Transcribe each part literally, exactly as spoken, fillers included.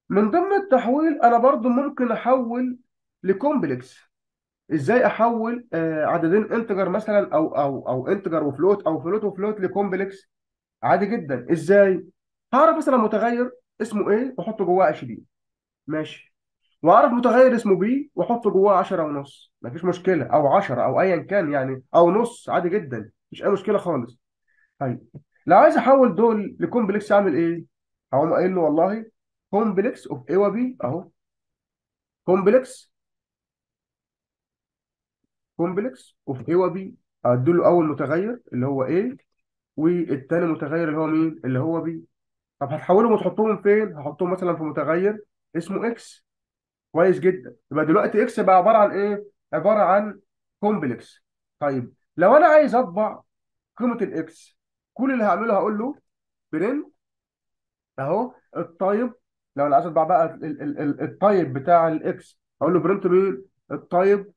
من ضمن التحويل انا برضو ممكن احول لكومبلكس. ازاي احول آه، عددين انتجر مثلا او او او انتجر وفلوت او فلوت وفلوت لكومبلكس؟ عادي جدا. ازاي؟ هعرف مثلا متغير اسمه ايه واحط جواه عشرين، ماشي، واعرف متغير اسمه بي واحط جواه عشرة ونص، مفيش مشكله، او عشرة او ايا كان يعني، او نص، عادي جدا، مش اي مشكله خالص. طيب، لو عايز احول دول لكومبلكس اعمل ايه؟ هقوم قايل له والله كومبلكس اوف اي وبي اهو. كومبلكس كومبلكس اوف اي وبي. ادي له اول متغير اللي هو ايه، والتاني متغير اللي هو مين، اللي هو بي. طب هتحولهم وتحطهم فين؟ هحطهم مثلا في متغير اسمه اكس. كويس جدا. يبقى دلوقتي اكس بقى عباره عن ايه؟ عباره عن كومبلكس. طيب لو انا عايز اطبع قيمه الاكس، كل اللي هعمله هقول له برنت اهو التايب. لو انا عايز اطبع بقى ال- ال- ال- التايب بتاع الاكس، هقول له برنت مين؟ التايب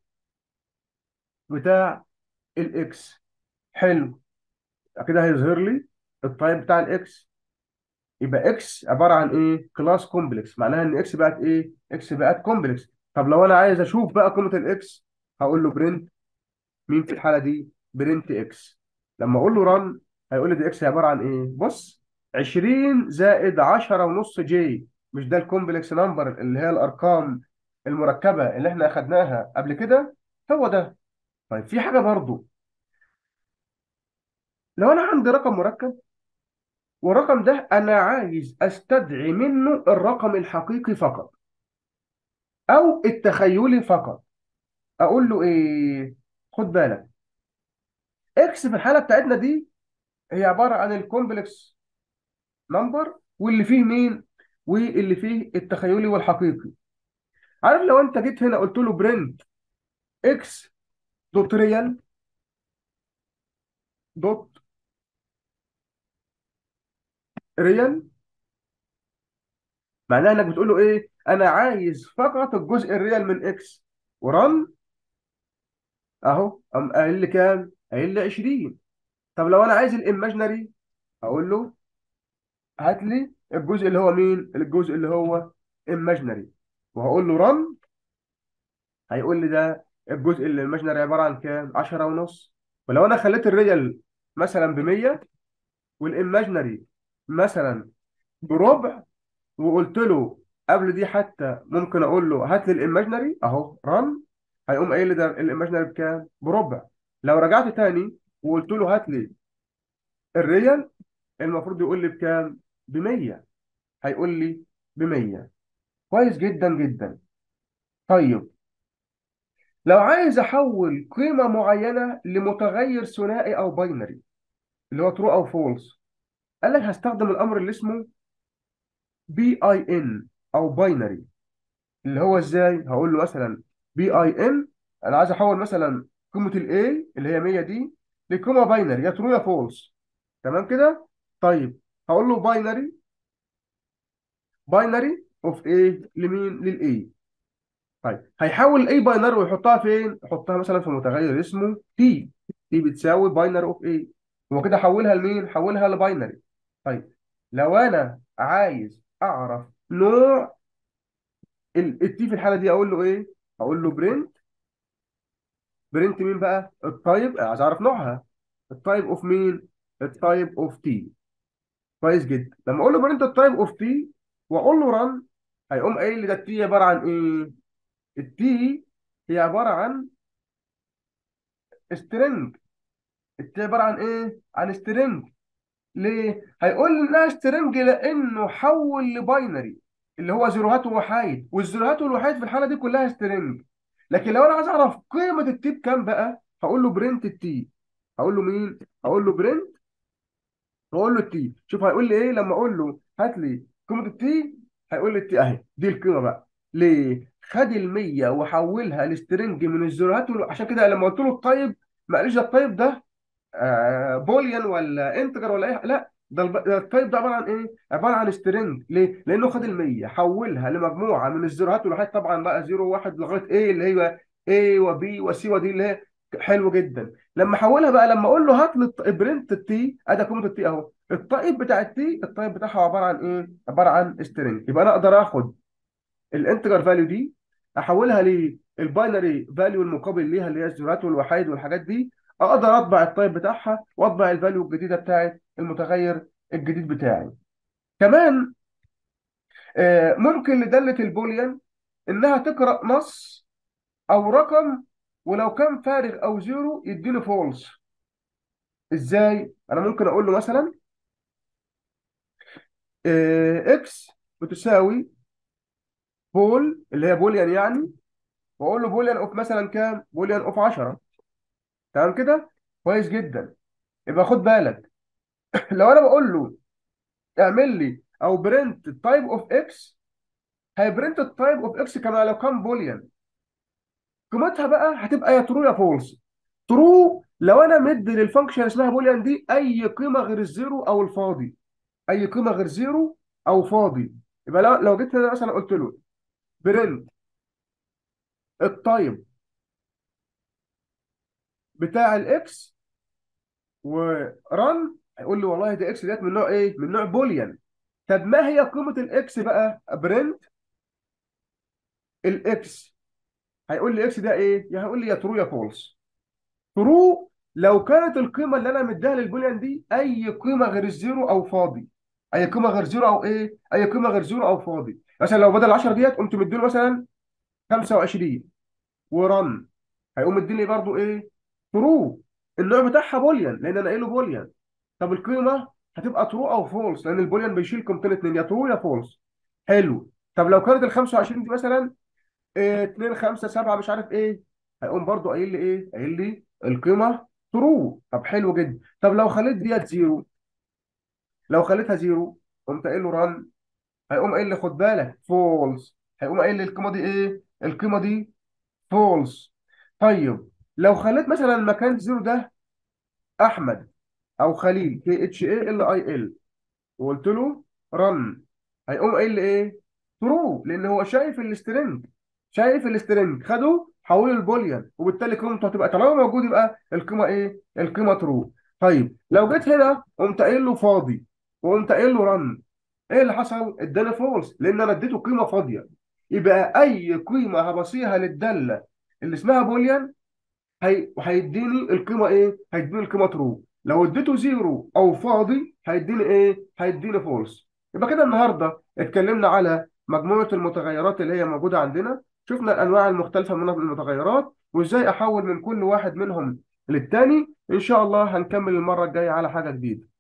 بتاع الاكس. حلو. كده هيظهر لي التايب بتاع الاكس. يبقى اكس عباره عن ايه؟ كلاس كومبلكس، معناها ان اكس بقت ايه؟ اكس بقت كومبلكس. طب لو انا عايز اشوف بقى قيمه الاكس، هقول له برنت مين في الحاله دي؟ برنت اكس. لما اقول له رن هيقول لي دي اكس عباره عن ايه؟ بص، عشرين زائد عشرة ونص جي. مش ده الكومبلكس نمبر اللي هي الارقام المركبه اللي احنا اخدناها قبل كده؟ هو ده. طيب في حاجه برضو، لو انا عندي رقم مركب والرقم ده انا عايز استدعي منه الرقم الحقيقي فقط او التخيلي فقط، اقول له ايه؟ خد بالك، اكس في الحاله بتاعتنا دي هي عباره عن الكومبلكس نمبر واللي فيه مين، واللي فيه التخيلي والحقيقي. عارف لو انت جيت هنا قلت له برنت اكس دوت ريال دوت ريال، معناها انك بتقول له ايه؟ انا عايز فقط الجزء الريال من اكس. ورن اهو، قام قايل لي كام؟ قايل لي عشرين. طب لو انا عايز الايماجنري، هقول له هات لي الجزء اللي هو مين؟ الجزء اللي هو imaginary. وهقول له run، هيقول لي ده الجزء اللي imaginary عبارة عن كام؟ عشرة ونص. ولو انا خليت الريال مثلا ب مية والايماجنري مثلا بربع، وقلت له قبل دي حتى ممكن اقول له هات لي الايماجنري اهو run، هيقوم قايل لي ده الايماجنري بكام؟ بربع. لو رجعت تاني وقلت له هات لي الريال، المفروض يقول لي بكام؟ ب مية. هيقول لي ب مية. كويس جدا جدا. طيب لو عايز احول قيمه معينه لمتغير ثنائي او باينري اللي هو ترو او فولس، قال لك هستخدم الامر اللي اسمه بي اي ان او باينري. اللي هو ازاي؟ هقول له مثلا بي اي ان، انا عايز احول مثلا قيمه الاي اللي هي مية دي لقيمه باينري يا ترو يا فولس. تمام كده؟ طيب هقول له باينري، باينري اوف ايه لمين؟ للاي. طيب هيحول اي باينري ويحطها فين؟ يحطها مثلا في متغير اسمه تي. تي بتساوي باينري اوف ايه. هو كده حولها لمين؟ حولها لباينري. طيب لو انا عايز اعرف نوع التي في الحاله دي، اقول له ايه؟ اقول له برنت. برنت مين بقى؟ التايب، عايز اعرف نوعها. التايب اوف مين؟ التايب اوف تي. كويس جدا. لما اقول له برنت التايب اوف تي واقول له رن، هيقوم قايل لي ده التي عباره عن ايه؟ التي هي عباره عن string. التي عباره عن ايه؟ عن سترينج. ليه؟ هيقول لي انها سترينج لانه حول لباينري اللي هو زيروهات ووحايد، والزيروهات والوحايد في الحاله دي كلها سترينج. لكن لو انا عايز اعرف قيمه التي بكام بقى، هقول له برنت التي. هقول له مين؟ هقول له برنت واقول له التي. شوف هيقول لي ايه لما اقول له هات لي قيمه التي. هيقول لي التي اهي دي القيمه بقى. ليه؟ خد ال مية وحولها لسترنج من الزيروهات والو- عشان كده لما قلت له الطيب، ما قاليش ده الطيب ده آه بوليان ولا انتجر ولا ايه، لا، ده الب- ده التايب ده عباره عن ايه؟ عباره عن سترينج. ليه؟ لانه خد ال مية حولها لمجموعه من الزيروهات والوحيد، طبعا بقى صفر واحد لغايه ايه اللي هي A وبي وسي ودي اللي هي حلو جدا. لما حولها بقى، لما اقول له هات لي برنت التي، ادي قيمه التي اهو. التايب بتاع التي، التايب بتاعها عباره عن ايه؟ عباره عن سترينج. يبقى انا اقدر اخد الانتجر فاليو دي احولها للباينري فاليو المقابل ليها اللي هي الزيروات والوحيد والحاجات دي، اقدر اطبع التايب بتاعها واطبع الفاليو الجديده بتاعت المتغير الجديد بتاعي. كمان آه، ممكن لداله البوليان انها تقرا نص او رقم، ولو كان فارغ او زيرو يديني فولس. ازاي؟ انا ممكن اقول له مثلا اكس بتساوي بول اللي هي بوليان يعني، واقول له بوليان اوف مثلا كام؟ بوليان اوف عشرة. تمام كده؟ كويس جدا. يبقى خد بالك لو انا بقول له اعمل لي او برنت التايب اوف اكس، هيبرنت التايب اوف اكس كما لو كان بوليان. قيمتها بقى هتبقى يا ترو يا فولس. ترو لو انا مدي للفانكشن اسمها بوليان دي اي قيمه غير الزيرو او الفاضي، اي قيمه غير زيرو او فاضي. يبقى لو لو جيت هنا مثلا قلت له برنت التايب بتاع الاكس ورن، هيقول لي والله دي اكس ديت من نوع ايه؟ من نوع بوليان. طب ما هي قيمه الاكس بقى؟ برنت الاكس. هيقول لي اكس ده ايه؟ يا هيقول لي يا ترو يا فولس. ترو لو كانت القيمه اللي انا مديها للبوليان دي اي قيمه غير الزيرو او فاضي. اي قيمه غير زيرو او ايه؟ اي قيمه غير زيرو او فاضي. مثلا لو بدل عشرة ديت قمت مديله مثلا خمسة وعشرين ورن، هيقوم مديني برضو ايه؟ ترو. النوع بتاعها بوليان لان انا قايله بوليان. طب القيمه هتبقى ترو او فولس لان البوليان بيشيل قيمتين اتنين، يا ترو يا فولس. حلو. طب لو كانت ال خمسة وعشرين دي مثلا إيه اتنين خمسة سبعة مش عارف ايه، هيقوم برضو قايل لي ايه؟ قايل لي القيمه ترو. طب حلو جدا. طب لو خليت ديت زيرو، لو خليتها زيرو قمت قايل له رن، هيقوم قايل لي خد بالك فولس. هيقوم قايل لي القيمه دي ايه؟ القيمه دي فولس. طيب لو خليت مثلا مكان زيرو ده احمد او خليل كي اتش اي ال اي ال وقلت له رن، هيقوم قايل لي ايه؟ ترو لان هو شايف الاسترنج. شايف الاسترنج خده حوله البوليان وبالتالي قيمته هتبقى طالما موجود يبقى القيمه ايه؟ القيمه ترو. طيب لو جيت هنا قمت قايل له فاضي وقمت قايل له رن، ايه اللي حصل؟ اداني فولس لان انا اديته قيمه فاضيه. يبقى اي قيمه هبصيها للداله اللي اسمها بوليان هي... هيديني القيمه ايه؟ هيديني القيمه ترو. لو اديته زيرو او فاضي هيديني ايه؟ هيديني فولس. يبقى كده النهارده اتكلمنا على مجموعه المتغيرات اللي هي موجوده عندنا، شفنا الانواع المختلفه من المتغيرات وازاي احول من كل واحد منهم للتاني. ان شاء الله هنكمل المره الجايه على حاجه جديده.